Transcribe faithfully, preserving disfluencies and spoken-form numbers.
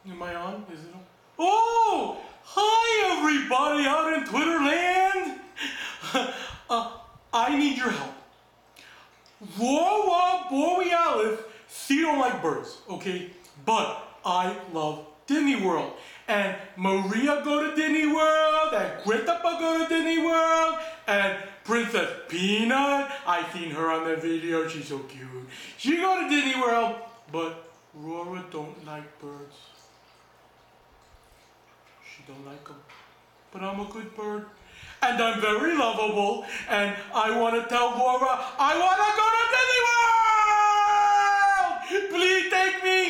Am I on? Is it on? Oh! Hi everybody out in Twitter land! uh, I need your help. Aurora Borealis, she don't like birds, okay? But I love Disney World. And Maria go to Disney World, and Christopher go to Disney World, and Princess Peanut, I seen her on the video, she's so cute. She go to Disney World, but Aurora don't like birds. She don't like them. But I'm a good bird. And I'm very lovable, and I want to tell Aurora, I want to go to Disney World! Please take me!